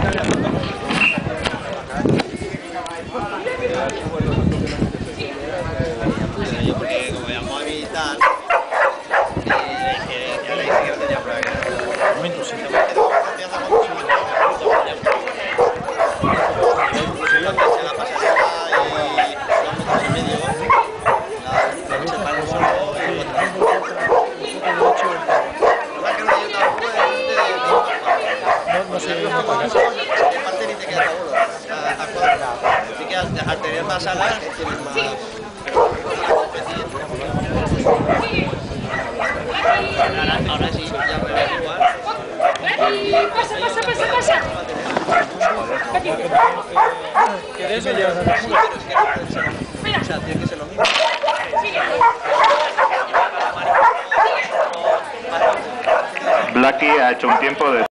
Yo porque como llamó a mí y tal, ya le dije que no tenía prueba. Un momento, sí. No sé, así que al tener más alas, tienes más... Ahora sí, ya me ves igual. Pasa, pasa, pasa, pasa. ¿Qué de eso llevas a la mula? O sea, tiene que ser lo mismo. Blackie ha hecho un tiempo de